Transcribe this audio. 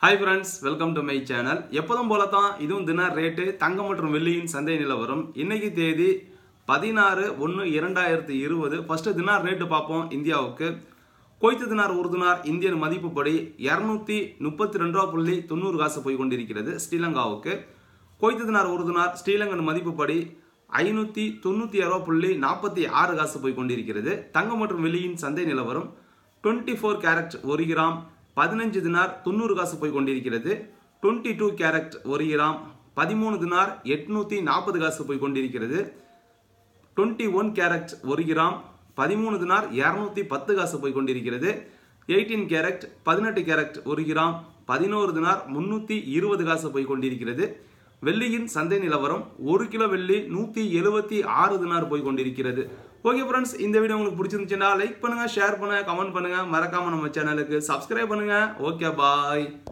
Hi friends, welcome to my channel. எப்போதும் போல தான் இதுவும் தினார் ரேட்டு தங்கம் மற்றும் வெள்ளியின் சந்தை நிலவரம். இன்னைக்கு தேதி 16/1/2020. ஃபர்ஸ்ட் தினார் ரேட்டு பார்ப்போம் இந்தியாவுக்கு. குவைத் தினார் ஒரு தினார் இந்தியன் மதிப்புப்படி 232.90 காசு போய் கொண்டிருக்கிறது ஸ்ரீலங்காவுக்கு. குவைத் தினார் ஒரு தினார் ஸ்ரீலங்கன் மதிப்புப்படி 596.46 காசு போய் கொண்டிருக்கிறது. தங்கம் மற்றும் வெள்ளியின் சந்தை நிலவரம் 24 கேரட் 1 கிராம் 15 தினார் 90 காசு போய் கொண்டிருக்கிறது. 22 கேரட் 1 கிராம் 13 தினார் 840 காசு போய் கொண்டிருக்கிறது. 21 கேரட் 1 கிராம் 13 தினார் 210 காசு போய் கொண்டிருக்கிறது. 18 கேரட் 18 கேரட் 1 கிராம் 11 தினார் 320 காசு போய் கொண்டிருக்கிறது. வெள்ளியின் சந்தை நிலவரம் 1 கிலோ வெள்ளி 176 தினார் போய் கொண்டிருக்கிறது. ஓகே ஃப்ரெண்ட்ஸ், இந்த வீடியோ உங்களுக்கு பிடிச்சிருந்துச்சுன்னா லைக் பண்ணுங்க, ஷேர் பண்ணுங்க, கமெண்ட் பண்ணுங்க, மறக்காம நம்ம சேனலுக்கு சப்ஸ்கிரைப் பண்ணுங்க. ஓகே பாய்.